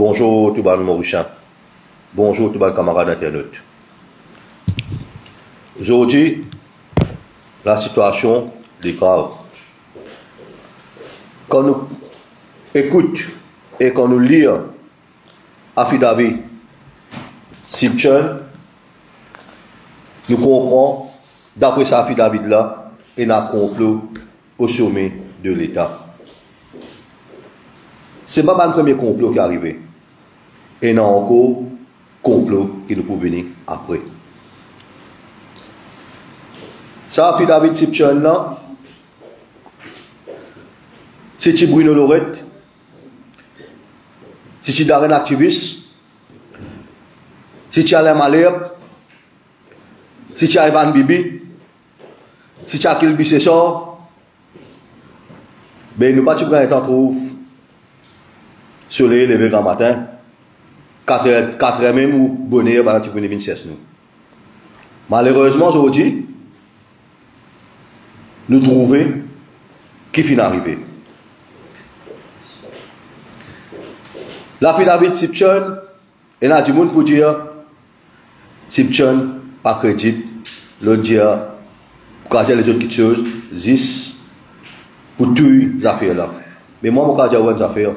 Bonjour tout le monde Mauricien. Bonjour tout le monde camarades internautes. Aujourd'hui, la situation est grave. Quand nous écoutons et quand nous lisons affidavit Sipchen, nous comprenons, d'après cet affidavit-là, il y a un complot au sommet de l'État. Ce n'est pas le premier complot qui est arrivé. Et il y a encore un complot qui nous peut venir après. Ça, affidavit Sipchen là, c'est Bruno Lorette, c'est Darren activiste, c'est Alain Malherbe, c'est Ivan Bibi, c'est Akil Bissessor, mais nous ne pouvons pas trouver soleil levé grand matin, 4h même ou bonheur pendant que nous venons nous. Malheureusement, aujourd'hui, nous trouvons qui finit d'arriver. L'affidavit Sipchen, il y a du monde pour dire Sipchen pas crédible, l'autre dire pour dire les autres choses, 10 pour toutes les affaires là. Mais moi, je vais dire des affaires.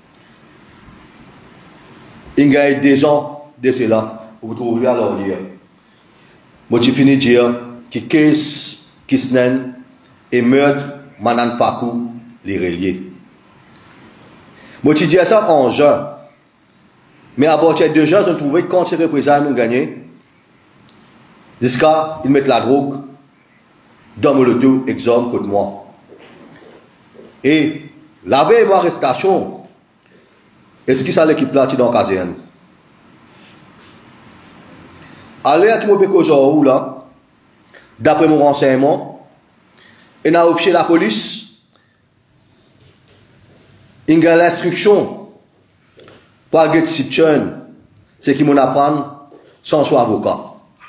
Il y a des ans de cela, vous trouvez alors dire. Moi, je finis de dire que case Kisnen et meurtre Manan Fakou les reliés. Moi, je dis ça en juin. Mais à partir de juin, je trouvais que quand ces représailles ont gagné, jusqu'à ils mettent la drogue dans mon auto, exemple, contre moi. Et la veille de mon arrestation, est-ce que ça l'équipe là, dans la caserne? Allez à Kimobeko Jorou là, d'après mon renseignement, il a officié la police, il a l'instruction pour aller Sipchen, c'est qu'il m'en apprend sans son avocat.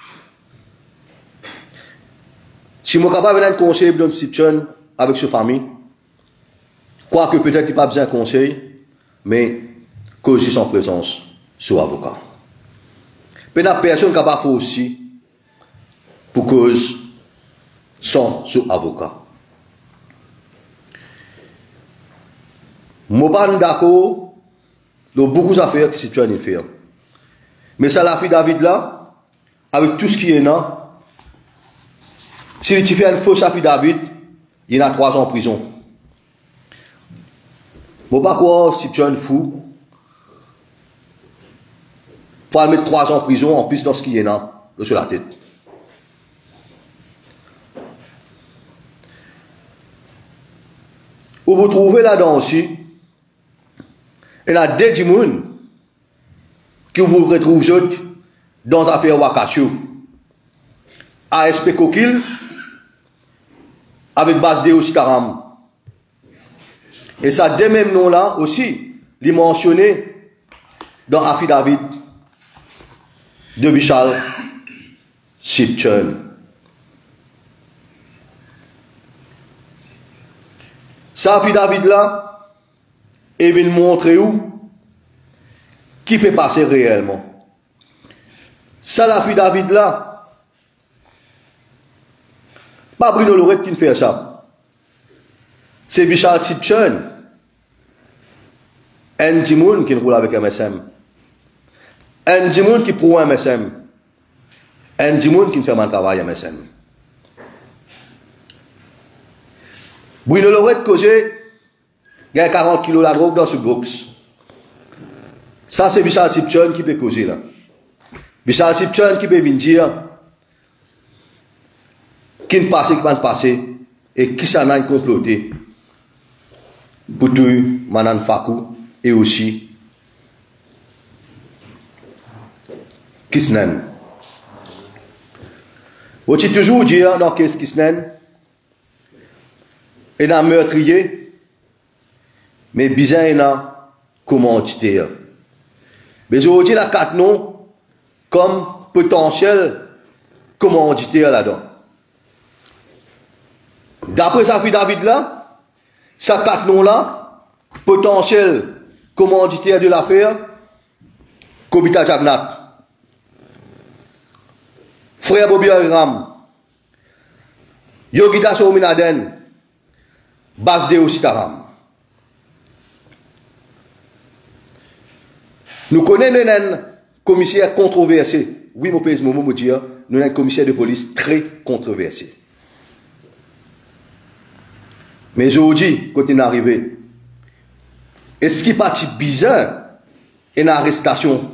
Si je suis capable de conseiller de Sipchen avec sa famille, quoique peut-être il n'y a pas besoin de conseil, mais cause de son présence sur avocat. Mais il n'y a personne qui n'a pas fait aussi pour cause sans sur avocat. Je ne suis pas d'accord dans beaucoup d'affaires que Sipchen fait. Mais ça, l'affidavit là, avec tout ce qui est là, si tu fais une fausse affidavit, il y en a 3 ans en prison. Je ne sais pas quoi, Sipchen fou. Il faut mettre 3 ans en prison en plus dans ce qui est là, sur la tête. Où vous trouvez là-dedans aussi, il y a des gens qui vous retrouvent dans l'affaire Wakachou. ASP Kokil, avec base Deo Sitaram. Et ça, des mêmes noms-là aussi, les mentionné dans l'affidavit de Vishal Sipchen. Ça, affidavit-là, et il montrer où qui peut passer réellement. Ça, l'affidavit-là, pas Bruno Lorette qui fait ça. C'est Vishal Sipchen. Un Jimoun qui roule avec MSM. Un Jimoun qui prend MSM. Un Jimoun qui fait un travail MSM. Bruno Lorette causé, il y a 40 kilos de drogue dans ce box. Ça, c'est Vishal Sipchen qui peut causer là. Vishal Sipchen qui peut venir dire qui ne passe, qui va passer, et qui s'en a comploté pour tout Manan Fakou et aussi Kisnen. Vous avez toujours dit dans qu'est-ce Kisnen, il y a un meurtrier, mais bizarre, il y a un commanditaire. Mais aujourd'hui, il y a 4 noms comme potentiel commanditaire là-dedans. D'après ça, David là, ça 4 noms là, potentiel commanditaire de l'affaire, Kobita Jagnat, frère Bobby Ram, Yogida Souminaden, Basdeo Sitaram. Nous connaissons un commissaire controversé. Oui, mon pays, mon dire, nous avons un commissaire de police très controversé. Mais aujourd'hui, quand il est arrivé, est-ce qu'il est parti bizarre une arrestation?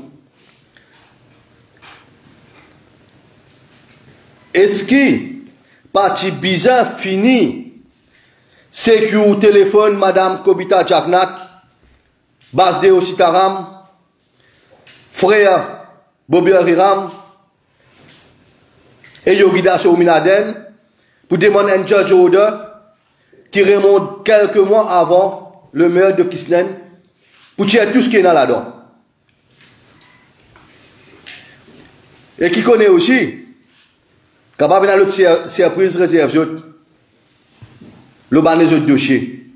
Est-ce qu'il est parti bizarre fini? C'est que au téléphone, Madame Kobita Jagnat, Basdeo Sitaram, frère Bobby Ram et Yogida Souminaden pour demander un judge order qui remonte quelques mois avant le meurtre de Kisnen pour tirer tout ce qui est là-dedans. Et qui connaît aussi, capable dans l'autre surprise réserve le ban des autres dossiers.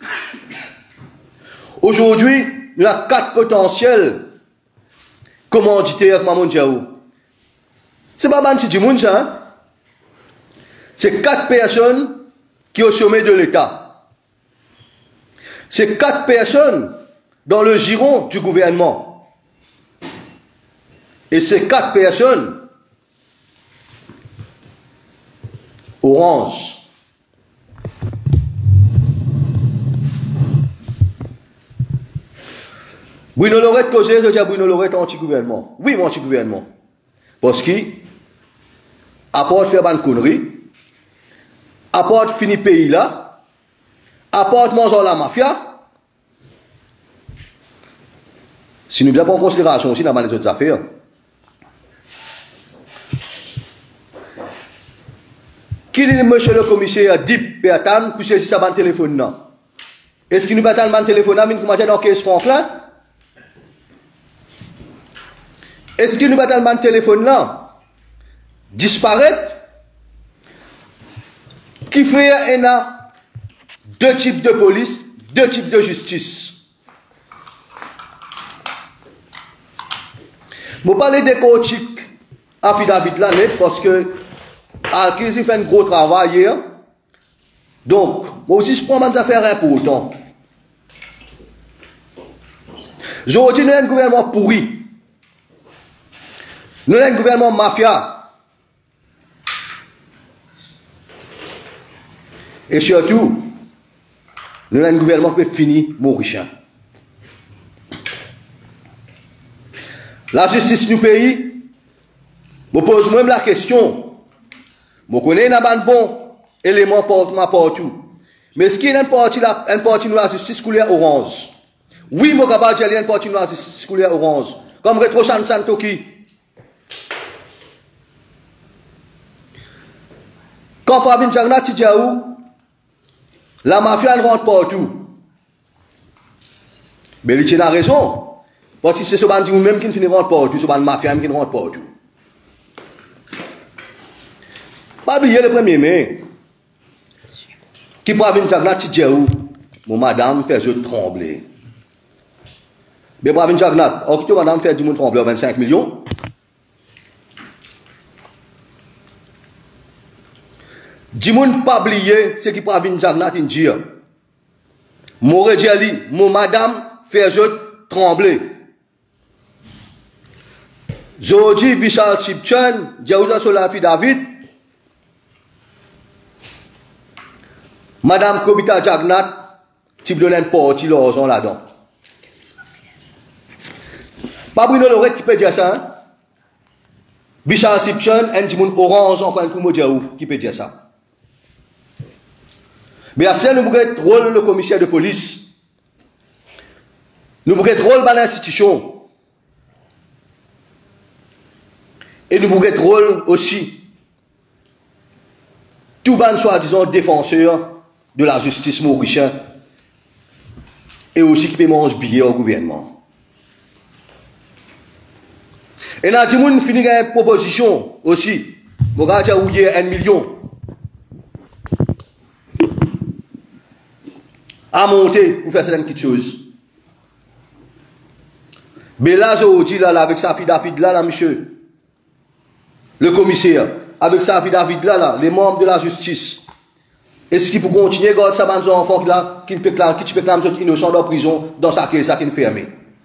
Aujourd'hui, il y a 4 potentiels commanditaires Maman Diaou. C'est pas ban si moun ça, hein? C'est 4 personnes qui sont au sommet de l'État. C'est 4 personnes dans le giron du gouvernement. Et ces 4 personnes, Orange, Bruno Lorette causé, je dis à Bruno Lorette anti-gouvernement. Oui, mon anti-gouvernement. Parce qu'il, à part faire une connerie, à part finir pays là, à part manger la mafia, si nous ne prenons pas en considération aussi dans les autres affaires, qui dit monsieur le commissaire Dip Bertan pour saisir sa bande téléphone là? Est-ce qu'il nous bat le téléphone là, mais nous commençons dans 15 francs là? Est-ce qu'il nous bat le téléphone là? Disparaître? Qui fait un 2 types de police, 2 types de justice. Je vais parler des coaching affidavit là net parce que Alkiz fait un gros travail hier. Donc, moi aussi je prends des affaires importantes. Aujourd'hui, nous avons un gouvernement pourri. Nous avons un gouvernement mafia. Et surtout, nous avons un gouvernement qui peut finir mauricien. La justice du pays, je pose même la question. Je connais un bon élément partout. Mais est-ce qu'il y a une partie de la justice couleur orange? Oui, je vais dire qu'il y a une partie de la justice couleur orange. Comme Retro Santoki. Quand Pravin Jagnat Tidjaou, la mafia ne rentre partout. Mais il a raison. Parce que c'est ce bandit même qui ne rentre partout, ce bandit mafia qui ne rentre partout. Pas oublier le 1er mai. Qui Pravin Jagnat Tidjaou, mon madame fait je trembler. Mais Pravin Jagnat, octobre madame fait du monde trembler 25 millions. Dimoun pas oublier ce qui Pravin Jagnat dit. Mon dit, mon madame fait je trembler. Jodi Vishal Chipchen, Diaouda Solafi David, Madame Kobita Jagnat, type de l'importi l'argent là-dedans. Pas Bruno Lorette qui peut dire ça, hein? Vishal Chipchen, un Dimoun orange en point de Diaou qui peut dire ça. Mais à ce nous pouvons rôle le commissaire de police. Nous pouvons rôle dans l'institution. Et nous pouvons rôle aussi tout ban soi-disant défenseur de la justice mauricienne et aussi qui peut manger billet au gouvernement. Et nous avons fini une proposition aussi. Nous avons dit 1 million à monter pour faire certaines petites choses. Mais là, aujourd'hui, là, avec sa fille David, là, monsieur, le commissaire, avec sa fille David, là, les membres de la justice, est-ce qu'il peut continuer à garder sa bande enfant là, qui peut clamer innocent dans la prison, dans sa caisse, qui est fermée?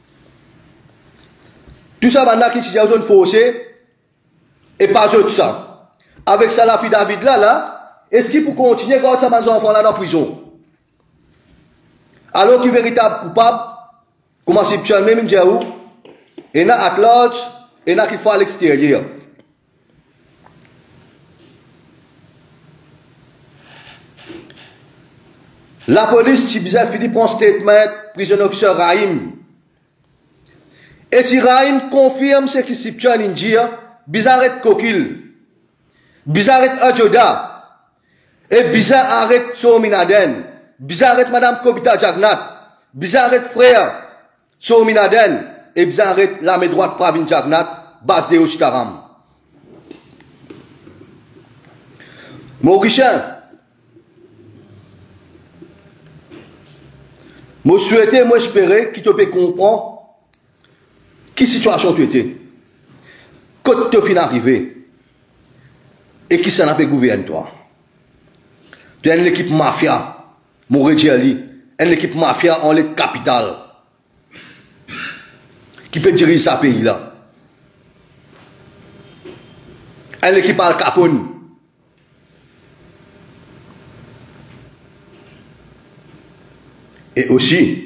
Tout ça, maintenant, qui est en zone faussée, et pas tout ça. Avec ça, la fille David, là, est-ce qu'il peut continuer à garder sa bande enfant là dans la prison? Alors qu'il est véritable coupable, comment c'est que même où et là, à large, et là, qu'il faut à l'extérieur. La police, si bizarre, finit prend statement, prison officer Rahim. Et si Rahim confirme ce qui s'y tient en India, bizarre arrête Kokil, bizarre arrête Ajoda, et bizarre arrête Sominaden, bizarre arrête Madame Kobita Jagnat, bizarre arrête frère Sominaden, et bizarre arrête la main droite Pravin Jagnat, base de Oshkaram. Mauricien, moi souhaite, moi espérer qu'il te peut comprendre qui situation tu étais, quand tu es arrivé, et qui s'en a fait gouverner toi. Tu es une équipe mafia, mon Redjali, une équipe mafia en l'état capital, qui peut diriger ce pays-là. Une équipe Al Capone. Et aussi,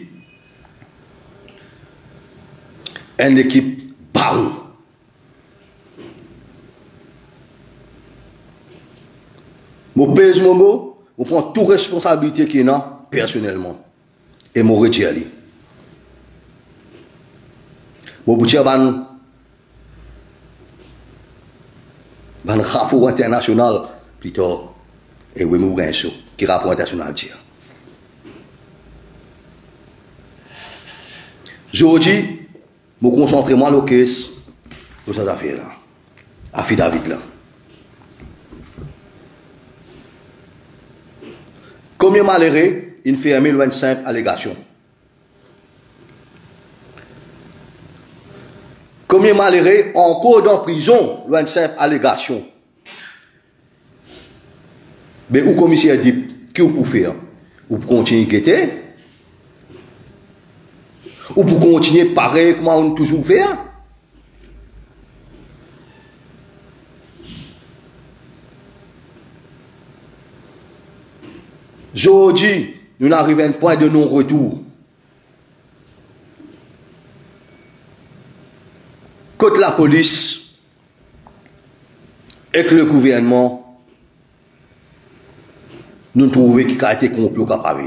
une équipe Barou. Mon pèse mon mot, je prends toute responsabilité qui est là, personnellement. Et mon retire. Mon boutier ban rapport international, plutôt, et oui, mon brincho, qui rapport international dire. Aujourd'hui, je me concentre moi sur caisse de cette affaire-là. Affaire David là. Combien malheureux, il fait aimer loin de simple allégation. Combien malheureux, encore dans prison, loin de simple allégation. Mais où commissaire dit, que vous pouvez faire? Vous pouvez continuer à guetter? Ou pour continuer pareil comme on toujours fait? Aujourd'hui, nous arrivons à un point de non-retour. Contre la police et que le gouvernement, nous trouvons qu'il a été complot capable.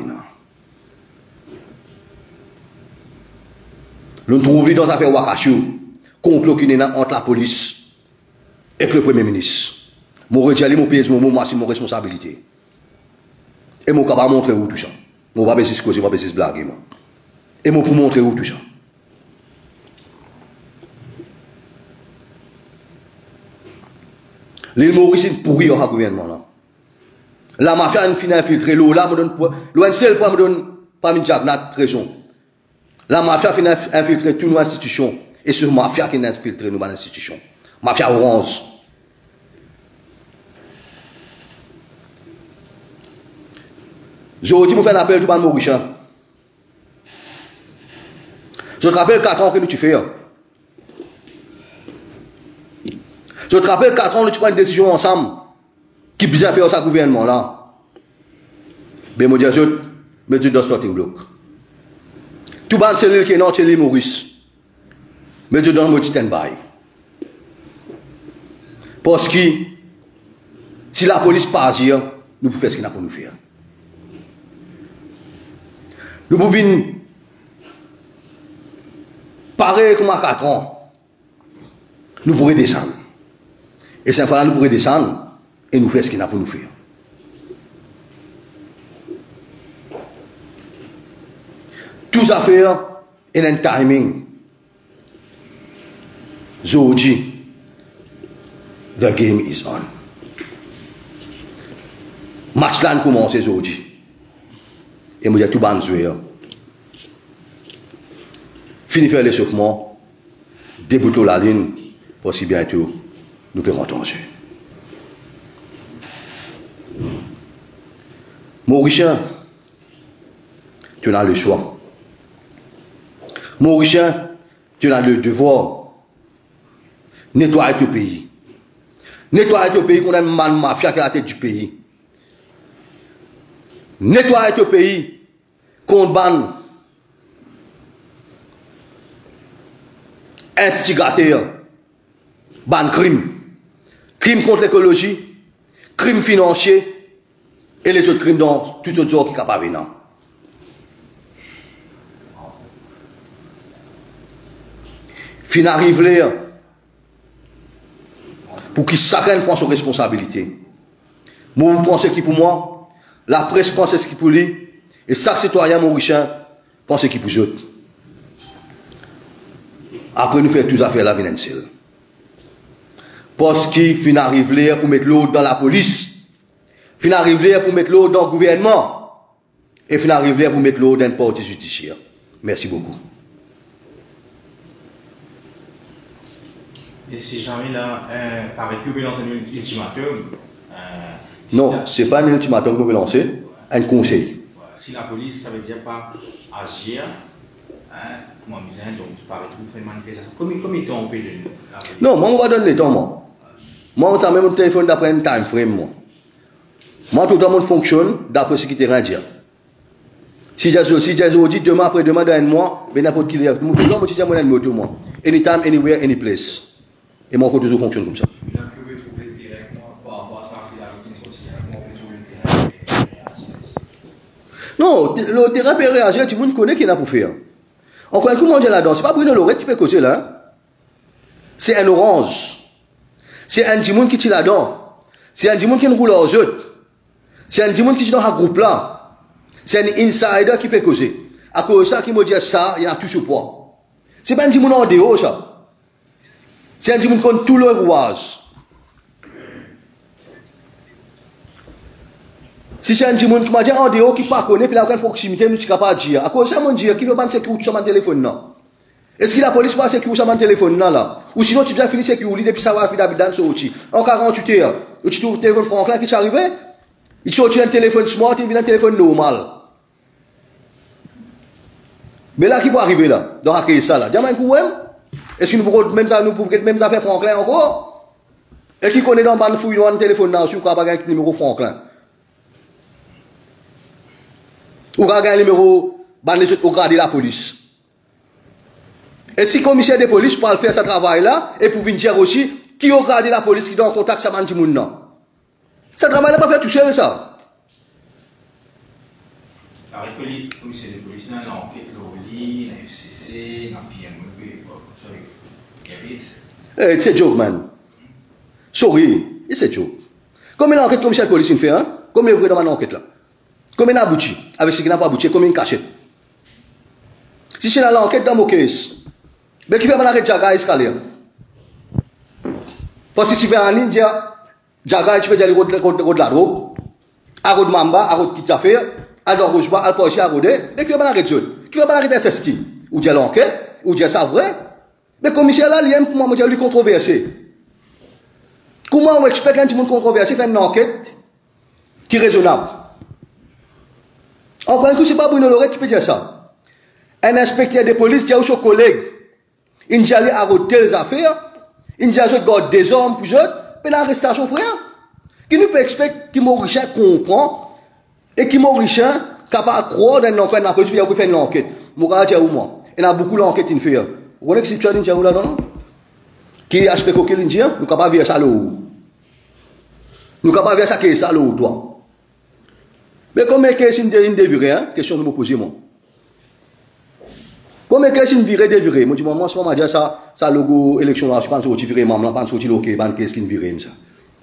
Nous trouvons dans l'affaire Wakachou, complot qui est entre la police et le Premier ministre. Mon retire mon pays, moi, c'est mon responsabilité. Et mon capable montrer où tout ça. Mon pas baisser ce que je pas baisser ce blague. Et mon pour montrer où tout ça. L'île Maurice est pourri au gouvernement là. La mafia a fini infiltré l'eau là, me donne l'ONC seul pour me donne pas une jagnat raison. La mafia a fini infiltré toutes nos institutions et c'est la mafia qui a infiltré nos institutions. Mafia orange. Aujourd'hui, je fais un appel à tout le monde Maurice. Je te rappelle 4 ans que nous tu fais. Je te rappelle 4 ans que tu prends une décision ensemble qui bizarre faire ça gouvernement là. Mais je dis, je me dis dans ce starting block. Tout le monde c'est qui est non, c'est l'île Maurice. Mais je donne mon stand-by. Parce que si la police passe hier, nous pouvons faire ce qu'il a pour nous faire. Nous pouvons pareil comme à 4 ans. Nous pourrions descendre. Et cette fois-là, nous pourrions descendre et nous faire ce qu'il a pour nous faire. Tout affaire est un timing. Aujourd'hui, the game is on. Match là commence aujourd'hui. Et moi, il y a tout le monde joueur. Fini faire l'échauffement débouter la ligne pour si bientôt nous pouvons entendre. Mauricien, tu as le choix. Mauricien, tu as le devoir. Nettoyer ton pays. Nettoyer ton pays qu'on a une mafia qui est à la tête du pays. Nettoyer ton pays qu'on ban instigateur, ban crime. Crime contre l'écologie, crime financier et les autres crimes dans tous autres genres qui sont capables de venir. Fin arrive là pour que chacun prenne ses responsabilités. Moi, vous pensez qui pour moi, la presse pense ce qui pour lui, et chaque citoyen mauricien pense qui pour eux. Après, nous faisons toutes les affaires là, financière. Parce qu'il fin arrive là pour mettre l'ordre dans la police, fin arrive là pour mettre l'ordre dans le gouvernement, et fin arrive là pour mettre l'ordre dans le parti judiciaire. Merci beaucoup. Et si jamais là, par récupérer dans un ultimatum. Non, ce n'est pas un ultimatum qu'on veut lancer, un conseil. Si la police, ça veut dire pas agir, comme on disait, donc tu parles de faire une manifestation. Combien de temps on peut donner? Non, moi, on va donner le temps, moi. Moi, ça même mon téléphone d'après un time frame, moi. Moi, tout le monde fonctionne d'après ce qui te rend dire. Si j'ai audit demain, après-demain, dans un mois, ben n'importe qui est. Moi, tout le monde, je dis à mon moto, moi. Anytime, anywhere, any place. Et mon côté toujours fonctionne comme ça. Non, le terrain peut réagir, tout le monde connaît qui n'a pour faire. Encore un coup, on dit là-dedans, c'est pas Bruno Lorette qui peut causer là. C'est un orange. C'est un Dimoun qui tire là-dedans. C'est un Dimoun qui roule aux autres. C'est un Dimoun qui est dans un groupe là. C'est un insider qui peut causer. À cause de ça, qui me dit ça, il y a tout sur poids. C'est pas un Dimoun en dehors, ça. C'est un Dimoun qui compte tout le rouage. Si c'est un Dimoun qui m'a dit en dehors, qui ne connaît pas, puis il a aucune proximité, nous ne sommes pas capable de dire. À cause de ça, mon Dieu, qui veut pas sécuriser sur mon téléphone, non? Est-ce que la police va sécuriser sur mon téléphone, non, là? Ou sinon, tu viens finir sécuriser depuis ça va finir d'habiter sur l'outil. En 48 heures, tu trouves le téléphone Franklin qui est arrivé? Il sortit un téléphone smart, il vient un téléphone normal. Mais là, qui peut arriver là? Dans la case, ça, là? Dis-moi un coup, est-ce que nous pouvons même ça, nous pouvons même ça faire Franklin encore? Et qui connaît dans le fouille dans un téléphone là, sur quoi un numéro Franklin? Ou va gagner le numéro, au grade de la police. Et si le commissaire de police peut faire ce travail-là, et pour venir dire aussi, qui au grade de la police qui est en contact avec ce monde là? Ce travail-là pas fait tout seul, ça. Alors, le commissaire de police, dans l'enquête, l'OLI, la FCC, la PME, sorry. C'est joke, man. Sorry, c'est joke. Combien d'enquêtes commissaire de police fait, hein? Combien vous dans l'enquête là? Combien d'aboutis? Avec ce qui n'a pas abouti, combien de cachets? Si c'est dans l'enquête dans mon case, mais qui fait mal arrêter Jaga escalier? Parce que si fait en ligne, Jaga, tu peux dire le route de la drogue, à route Mamba, à route Pizza Faire, à l'or rouge bas, à l'poche à rodé, mais qui fait mal arrêter qui fait mal arrêter SST? Ou dire l'enquête, ou dire ça vrai? Mais le commissaire là, il aime pour moi, lui controverser. Comment on expecte qu'un petit monde controversé fait une enquête qui est raisonnable? Encore un coup, ce n'est pas Bruno Lorette qui peut dire ça. Un inspecteur de police dit à son collègue, il dit aller arrêter les affaires, il dit à son garde des hommes, puis autres, mais l'arrestation, frère. Qui nous peut expecter que Mauricien comprend et que Mauricien capable de croire dans l'enquête de la police, puis il a fait une enquête. Moi, je dis à moi, il y a beaucoup d'enquêtes qui fait. Vous connaissez ce que tu as là, non? Qui aspect que l'on dit, nous ne pouvons pas vivre ça là. Nous ne pouvons pas vivre ça qui est ça là, toi. Mais comment est-ce qu'il y a une dévirée, hein? Question que je me pose, moi. Comment est-ce qu'il y a une virée dévirée? Moi, je dis, moi, je vais dire ça, logo élection là, je pense que tu virais, maman, je pense que tu loqué, qu'est-ce qu'il y a une virée, ça?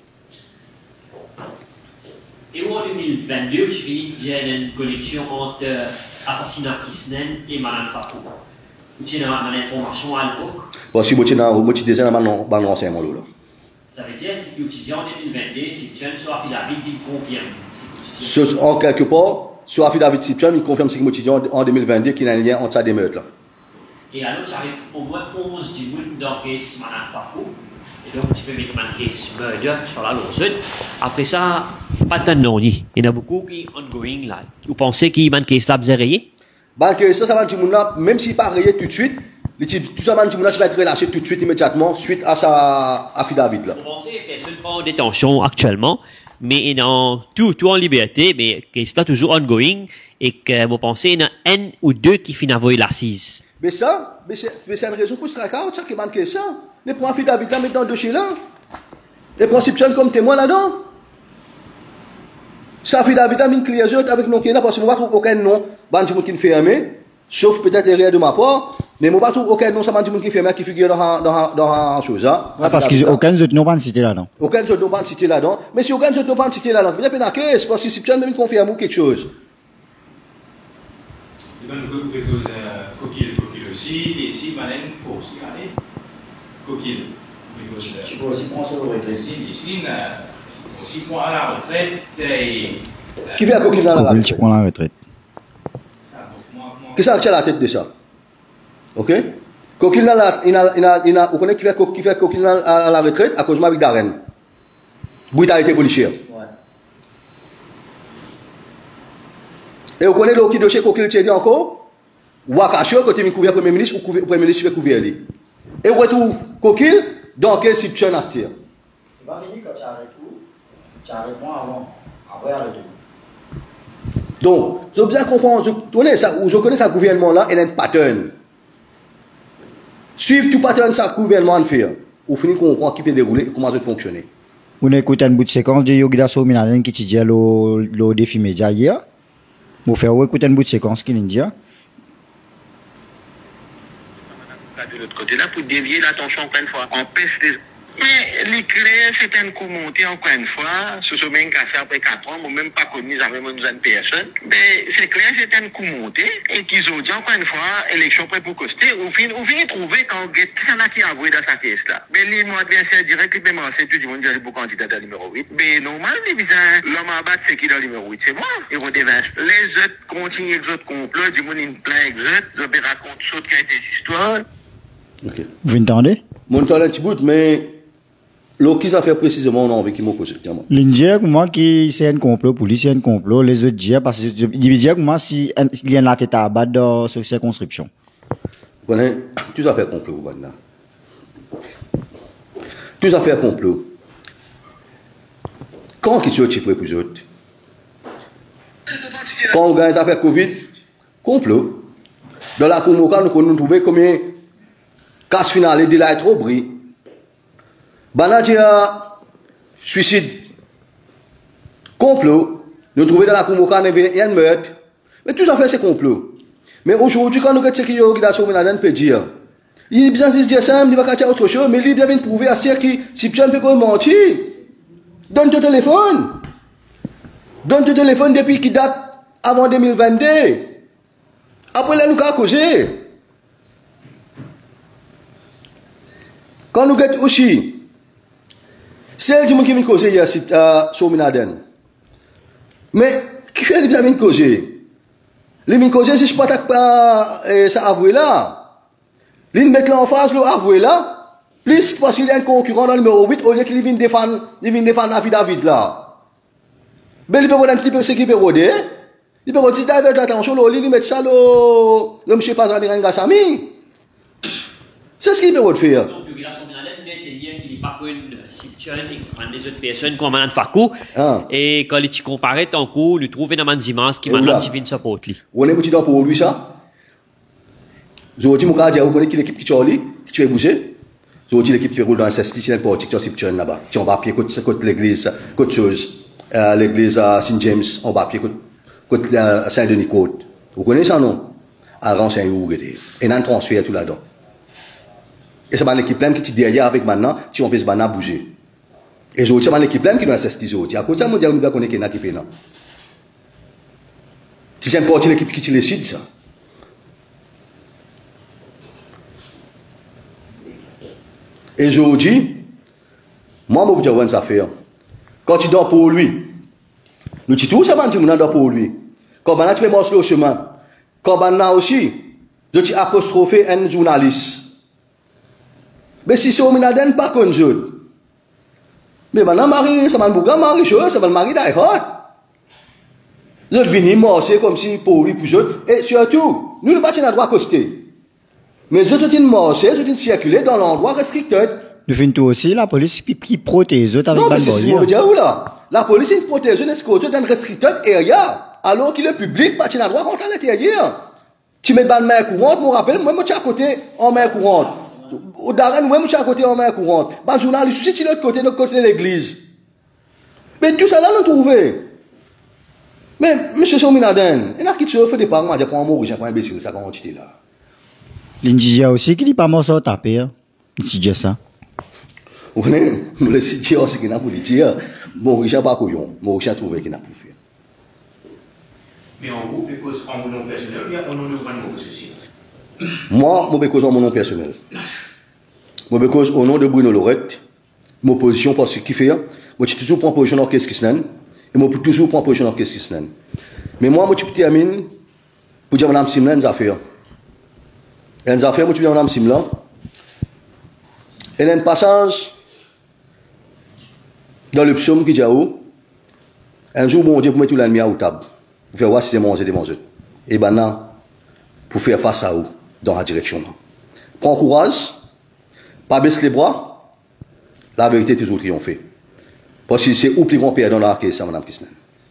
Et en 2022, il y a une connexion entre assassinat Kisnen et Manan Fakou. Tu as une information à l'époque? Bon, si moi, tu disais, dans l'enseignement, là. Ça veut dire que tu en 2022, si tu as une soirée David, il confirme. En quelque part, sur David Sipcham, il confirme ce que moi, en 2022, qu'il y a un lien entre ça et des meurtres, là. Et alors, j'arrive au moins 11 dimoun dans le case Manan Fakou. Et donc, tu peux mettre un case murder sur la lawsuit. Après ça, pas tant non. Il y en a beaucoup qui sont ongoing là. Vous pensez qu'il y a un case là, vous avez rayé? Bah, que ça va dire, même s'il n'est pas rayé tout de suite, tout ça va dire, va être relâché tout de suite, immédiatement, suite à sa affidavit là. Vous pensez que personne n'est pas en détention actuellement, mais dans tout en liberté, mais case là toujours ongoing, et que vous pensez qu'il y en a un ou deux qui finissent à voir l'assise. Mais ça, c'est une raison pour se traquer, ça qui manque ça. Mais prends affidavit là, mettre dans le dossier là. Et prends Sipchen comme témoin là-dedans. Ça affidavit là, une clé avec nos clients, parce que je ne trouve aucun nom, qui est fermé, sauf peut-être erreur de ma part, mais je ne trouve aucun nom, ça qui est fermé, qui figure dans la chose. Parce qu'il n'y a aucun autre nom pas cité là-dedans. Aucun autre nom pas cité là-dedans. Mais si aucun autre nom pas cité là-dedans, il y a une caisse, parce que Sipchen me confirme quelque chose. Coquille aussi, et ici, Manen, faut aussi aller. Coquille. Tu peux aussi prendre sur le retraite. Ici, aussi prendre à la retraite. Qui fait à Coquille dans la retraite? Qui prend la retraite? Qu'est-ce que tu as la tête de ça? Ok? Coquille dans la, vous connaissez qui fait Coquille à la retraite à cause de Mavic Darren. Brutalité policière. Et vous connaissez le dossier Coquille Thierry encore? Wakacho, côté de couvert Premier ministre ou Premier ministre fait couvert lui. Et vous retrouvez Coquille dans quel situation à ce tir? C'est pas fini quand tu arrêtes tout. Tu arrêtes moi avant. Après, arrête tout. Donc, je veux bien comprendre, je connais ce gouvernement-là, il a un pattern. Suivre tout pattern ça gouvernement fait. Au final, on comprend qui peut dérouler et comment ça fonctionner. Vous écoutez une bout de séquence de Yogida Sominaden qui dit le défi média hier. Vous faites écouter une bout de séquence qui dit. De l'autre côté là pour dévier l'attention encore une fois. Empêche les... Mais l'éclair, c'est un coup monté encore une fois. Ce sont même cassé après 4 ans, même pas connu, jamais nous une personne. Mais c'est clair, c'est un coup monté. Et qu'ils ont dit encore une fois, élection près pour coster. Au fin, trouver quand ça n'a qui avoué dans sa pièce là. Mais les mois d'adversaire direct, les paiements, c'est tout le monde dit pour candidat à numéro 8. Mais normal, l'homme à battre, c'est qui dans le numéro 8, c'est moi. Ils vont dévincer. Les autres continuent, les autres complots, du monde, une plein exact, ils racontent d'autres qui a des histoires. Ok. Vous entendez? Mon temps un petit bout, mais qui ça fait précisément on a envie qui m'a causé. L'Indien, moi, qui c'est un complot, police, c'est un complot, les autres disent, parce que je dis, moi, si il y a la tête à battre dans cette circonscription. Vous connaissez, tout ça fait complot, vous voyez. Tout ça fait complot. Quand qui sont chiffrés pour les autres? Quand on gagne ça fait Covid, complot. Dans la Convoca, nous avons trouvé combien casse finale de la trop bris. Banadia, suicide, complot. Nous trouvons dans la Convoca, il y a un meurtre. Mais tout ça fait c'est complot. Mais aujourd'hui, quand nous regardons ce qu'il y a dans Sominaden, peut dire, il est bien si se dit ça, il va faire autre chose, mais il est bien prouver à ce dire que si tu peux mentir, donne ton téléphone. Donne ton téléphone depuis qui date avant 2022. Après là, nous avons causé. Quand nous regardons aussi, celle qui m'a causé hier à Sominaden. Mais qui fait les bien causer? Les m'a causé si je ne peux pas ça avouer là. Les mettre là en face, le avouer là. Plus parce qu'il y a un concurrent dans le numéro 8, au lieu qu'il vienne défendre David là. Mais il peut voir un petit peu ce qu'il peut roder. Il peut dire David attention, il met ça le monsieur pas à dire Gassami. C'est ce qu'il peut faire. Pas une situation et des autres personnes comme Manan Fakou et quand tu compares ton coup, nous trouvons dans Manzimas qui maintenant tu viens de support lui. On est petit dans pour lui ça. Aujourd'hui mon gars vous connaissez l'équipe qui Charlie qui tu es bougé. Aujourd'hui l'équipe qui roule dans un institution politique qui est là-bas. Qui on va pied côté l'église côté chose l'église à Saint James on va pied côté Saint-Denis côte. Vous connaissez ça non? Alors c'est où et un transfert tout là-dedans. Et c'est l'équipe même qui est derrière avec maintenant, si on peut se bouger. Et c'est l'équipe même qui nous assiste aujourd'hui. À cause de ça, on doit connaître qui est équipe là. Si c'est important l'équipe qui décide ça. Et aujourd'hui, moi, je vais vous dire ça faire. Quand tu dors pour lui, nous disons tout ça, on dort pour lui. Quand on a tué morceau au chemin, quand on a aussi, Je dis apostrophé un journaliste. Mais si c'est au Minaden, pas qu'on joue. Mais maintenant, Marie, ça m'a beaucoup Marie chose, ça va le mari d'ailleurs. Je viens marcher comme si pour lui, pour eux. Et surtout, nous ne pas le droit à coster. Mais je te dis marcher, je te dis circuler dans l'endroit restricté. De fin tout aussi, la police qui protège les autres avec non, mais c'est ce que je dire où là. La police est protège les autres dans une restricted area. Alors que le public, pas le droit contre l'intérieur. Tu mets dans la main courante, je me rappelle, moi, je suis à côté en main courante. Au Darren, moi, je suis à côté en main courante. Le journaliste, je suis de l'autre côté de l'église. Mais tout ça là, nous trouvons. Mais, monsieur Sominaden, il y a qui se fait des parents, il y a pas un mot, j'ai pas un imbécile, ça, quand tu es là. L'India aussi, qui dit pas mort ça taper, hein. Il dit ça. Vous voyez, le site, c'est qu'il n'a pas dire. Maurice n'a pas couillon. Maurice a trouvé qu'il n'a pas fait. Mais en gros, because en mon nom personnel, il y a un nom de Bruno ceci. Moi, je cause en mon nom personnel. Je cause au nom de Bruno Lorette, ma position parce que qui fait, moi je toujours prends position dans qu'est-ce qui se et moi toujours prends position dans qu'est-ce qui se mais moi je termine pour dire madame Simlan une affaire. Et une affaire, moi je dis madame Simlan. Et il y a un passage dans le psaume qui dit un jour mon Dieu pour mettre tout la lumière au table. Pour faire voir si c'est manger des manger. Et maintenant, pour faire face à vous dans la direction. Prends courage, pas baisser les bras, la vérité est toujours triomphée. Parce que c'est où plus grand père dans la caisse, madame Kisnen.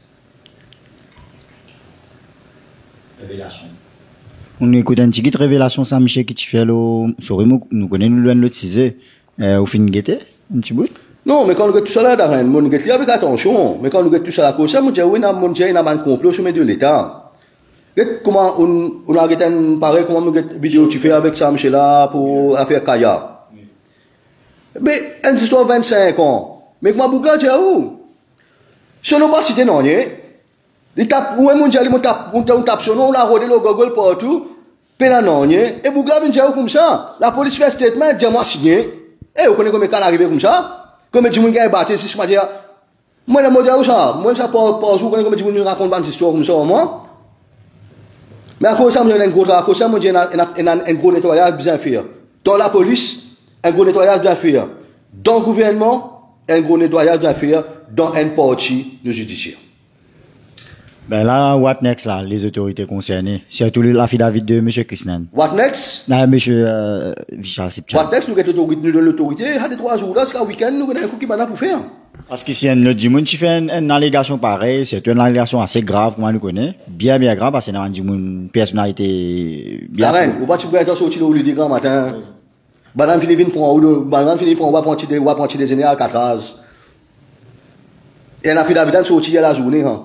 Révélation. On écoute un petit guide révélation, ça, Michel, qui tu fais là, nous connaissons l'autre 6 au fin de guetter, un petit bout. Non, mais quand nous tout ça là, Darren, nous guettons avec attention. Mais quand nous tout ça là, comme ça, nous disons, oui, mon Dieu, il a un complot sur de l'État. Comment on a arrêté un pareil, comment nous guettons vidéo tu fais avec ça, Michel là, pour affaire Kaya. Mais, une histoire 25 ans. Mais comment Bougla dit où? Si on n'a pas cité non, il tape, où est mon Dieu, on tape sur nous, on a rodé le Google partout, pénal non, et Bougla vient dire comme ça. La police fait un statement, dis-moi signé. Et vous connaissez comment il arrivé comme ça? Comme tu m'as battu, si je m'as dit, moi, je me dis ça, moi, ça pas jour, comme tu me racontes une histoire comme ça, moi. Mais à cause de ça, il y a un gros nettoyage bien fait. Dans la police, un gros nettoyage bien fait. Dans le gouvernement, un gros nettoyage bien fait. Dans un parti de judiciaire. Ben là, what next là, les autorités concernées, surtout l'affidavit de M. Krisnan. What next? Non, M. Vichal Sipchan. What next, nous avons l'autorité, il y a des 3 jours là, c'est un week-end, nous avons un coup qui m'a pour faire. Parce que si un autre Dimoun qui fait une allégation pareille, c'est une allégation assez grave, moi nous connais, bien grave, parce que c'est un Dimoun personnalité bien. La reine, vous pas tu peux être sorti le grand matin. Madame Philippe prend on va prendre des années à 4 heures. Et la affidavit sorti à la journée, hein.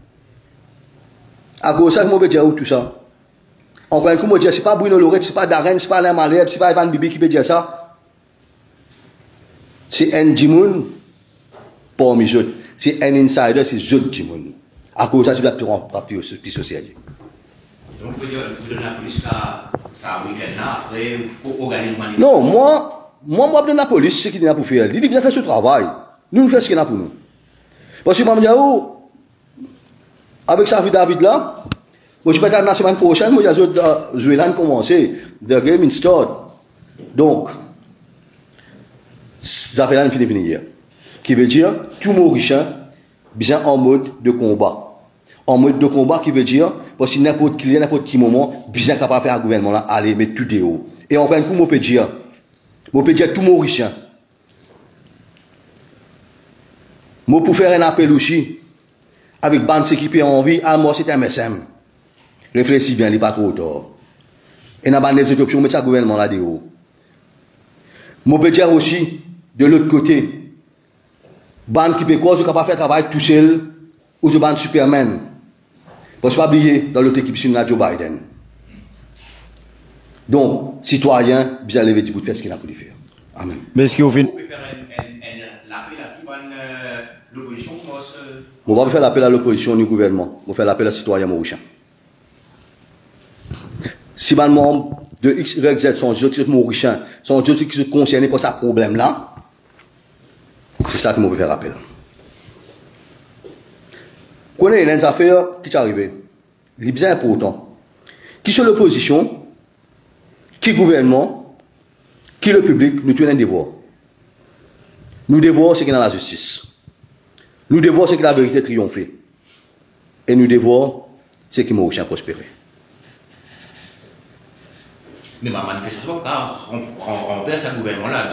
À cause de ça, je peux dire tout ça. Encore un coup, je dis, c'est pas Bruno Lorette, c'est pas Darren, c'est pas Alain Malherbe, c'est pas Ivan Bibi qui peut dire ça. C'est un Dimoun, parmi eux. C'est un insider, c'est eux Dimoun. À cause de ça, c'est la plus sociale. Donc, vous dire, la police, ça week-end là, après, il faut organiser une non, moi, je donne la police ce qu'il a pour faire. Il dit bien faire ce travail. Nous faisons ce qu'il a pour nous. Parce que, je me dis, avec sa vie David là, moi je vais être la semaine prochaine, moi je vais commencer. The game in start. Donc, ça fait là fini hier. Qui veut dire, tout Mauricien, bien en mode de combat. En mode de combat qui veut dire, parce que n'importe qui moment, bien capable de faire un gouvernement là, aller mettre tout de haut. Et encore un coup, moi peut dire tout Mauricien. Moi pour faire un appel aussi, avec bande qui ont envie, moi c'est un MSM. Réfléchis bien, il n'est pas trop tard. Et dans les autres options, mettre ça gouvernement là de haut. Moi peux dire aussi, de l'autre côté, bande qui peut quoi, capable de faire travail tout seul, ou ce bande Superman. Parce que pas oublier, dans l'autre équipe, c'est Joe Biden. Donc, citoyen, bien lever du bout de faire ce qu'il a voulu faire. Amen. Mais est-ce qu'on fait. On peut faire l'appel à qui l'opposition commence. On va faire l'appel à l'opposition du gouvernement. On va faire l'appel à citoyens mauriciens. Si les membres de X, Y, Z sont des mauriciens, sont des qui sont concernés par ce problème-là, c'est ça que je vais faire l'appel. Vous connaissez les affaires qui sont arrivées. C'est bien important. Qui sont l'opposition, qui gouvernement, qui le public, nous tenons un devoir. Nous devons ce qui est dans la justice. Nous devons ce que la vérité triomphe. Et nous devons ce qui Mauricien prospérer. Mais ma manifestation, quand on fait ce gouvernement-là,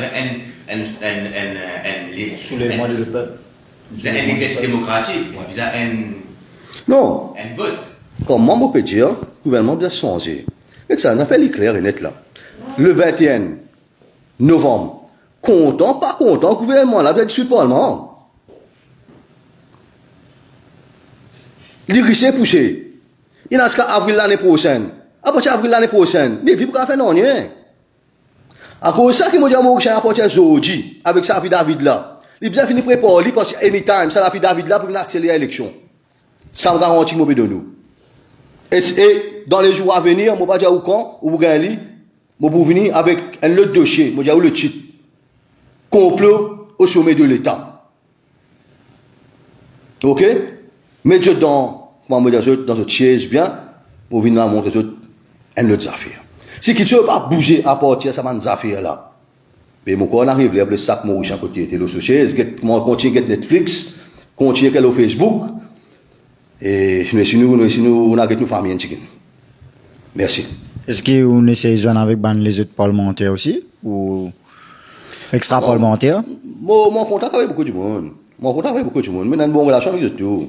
Soulèvement du peuple. un exercice démocratique, Non. un vote. Comment on peut dire, le gouvernement doit changer. Et ça, on a fait l'éclair et net là. Le 21 novembre, content, pas content, le gouvernement là doit être sur le Parlement. L'irrissé poussé. Il y a jusqu'à avril l'année prochaine. À partir d'avril l'année prochaine, il n'y a plus pour faire non rien. À cause de ça, qui m'a dit à Mauricien, à partir d'aujourd'hui, avec sa fille David là, il a bien fini de préparer, parce que anytime, ça la fille David là pour venir accélérer l'élection. Ça me garantit de nous. Et dans les jours à venir, je ne vais pas dire où quand, où je vais venir avec un autre dossier, je vais dire où le titre. Complot au sommet de l'État. Ok? Mais je dans ce siège bien, pour venir montrer un autre affaire. Si qui ne veut pas bouger à partir de cette affaire là, mais mon corps arrive, le sac Mauricien côté de l'autre siège, continue Netflix, continue Facebook, et sinon, on a une famille. Merci. Est-ce qu'on essaie de jouer avec les autres parlementaires aussi? Ou extra-parlementaires? Mon contact avec beaucoup de monde. Mais on a une bonne relation avec eux tout.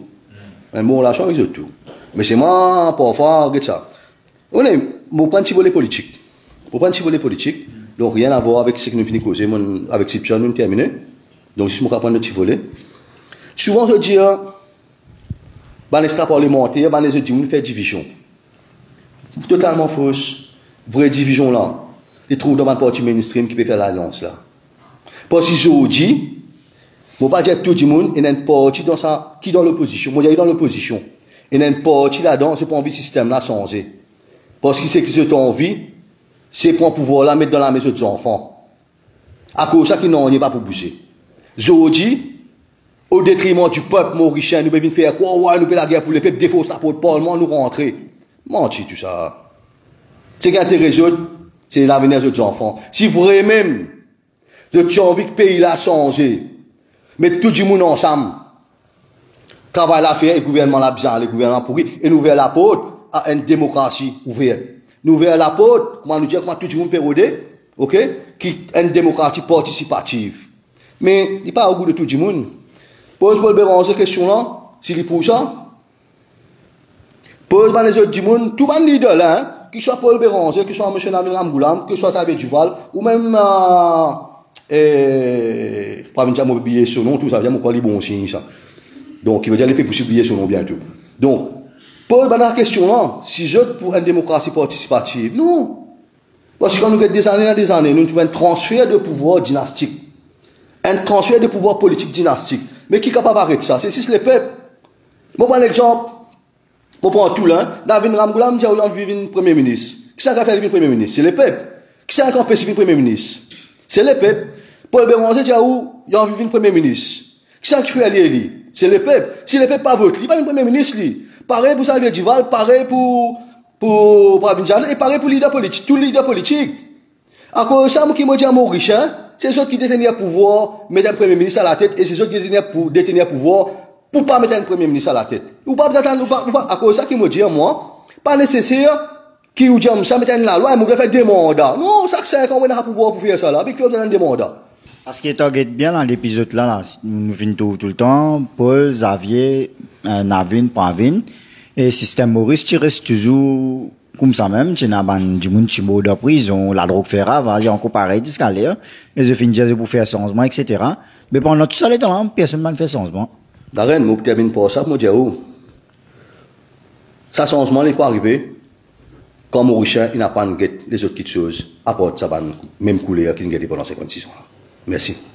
Mais c'est moi, parfois, regarde ça. On est, mon pas un petit volet politique. Donc rien à voir avec ce que nous finissons de causer, avec cette chose, nous terminé. Donc si je prends un petit volet. Souvent, je dis, l'extra-parlementaire, les autres disent, on fait division. Totalement fausse. Vraie division là. Ils trouvent dans un parti mainstream qui peut faire l'alliance là. Parce que je dis, je ne vais pas dire tout le monde, il y a un parti dans ça, qui est dans l'opposition. Moi, je suis dans l'opposition. Il y a un parti là-dedans, je n'ai pas envie de ce système là changer. Parce que c'est que j'ai envie, c'est pour pouvoir la mettre dans la maison des enfants. À cause de ça, qui n'en pas pour bouger. Je dis, au détriment du peuple mauricien, nous devons faire quoi? Ouais, nous devons la guerre pour le peuple, défaut ça pour le Parlement, nous rentrer. Menti tout ça. Ce qui intéresse les autres, c'est l'avenir des enfants. Si vraiment, vous avez envie que le pays là change, mettre tout le monde ensemble, travail à faire et le gouvernement là bien, le gouvernement pourri, et nous ouvrir la porte à une démocratie ouverte. Nous ouvrir la porte, comment nous dire comment tout le monde peut roder, ok, qui est une démocratie participative. Mais il n'est pas au goût de tout le monde. Pose Paul Béranger cette question là, s'il est pour ça. Pose les autres du monde, tout le leader là, hein, que ce soit Paul Béranger, que ce soit M. Nabil Ramgoulam, que ce soit Xavier Duval, ou même, pas venir oublier son nom, tout ça veut dire qu'on est bon signe ça. Donc, il veut dire qu'il fait possible oublier son nom bientôt. Donc, Paul, la question là, si je pour une démocratie participative, non. Parce que quand nous avons des années, nous trouvons un transfert de pouvoir dynastique. Un transfert de pouvoir politique dynastique. Mais qui est capable d'arrêter ça? C'est si les peuples. Bon, par exemple, on prend tout là, David Ramgoulam dit qu'il a envie de premier ministre. Qui c'est qui a fait le premier ministre? C'est les peuples. Qui c'est qui a empêché le premier ministre? C'est les peuples. Paul Béranger dit qu'il a envie de premier ministre. Qui c'est qui fait aller? C'est les peuples. Si les peuples pas votent, il pas le premier ministre. Pareil pour Xavier Duval, pareil pour Abidjan, et pareil pour leader politique, tout leader politique. À cause de ça, moi qui me dis à Mauricien, c'est ceux qui détenaient le pouvoir, mettre un premier ministre à la tête, et c'est ceux qui détenaient le pouvoir, pour pas mettre un premier ministre à la tête. Ou pas, à cause de ça qui me dit, moi, pas nécessaire, qui ou dit, ça mettre la loi, et moi, faire des mandats. Non, ça c'est quand on a le pouvoir pour faire ça, là, puis il faut donner des mandats. Parce qu'il target bien dans l'épisode là, nous finissons tout le temps, Paul, Xavier, Navin, Pravin, et système Maurice, tu restes toujours comme ça même, tu n'as pas du monde qui mort de prison, la drogue fait rave, il y a encore pareil, d'escalier, et je finis pour faire changement, etc. Mais pendant tout ça, les temps, personne n'a fait changement. Darren, moi, je termine pour ça, moi, je dis, oh, ça changement n'est pas arrivé, quand Mauricien, il n'a pas les autres petites choses, à part ça, même couleur qui n'a pas pendant 56 ans. Merci.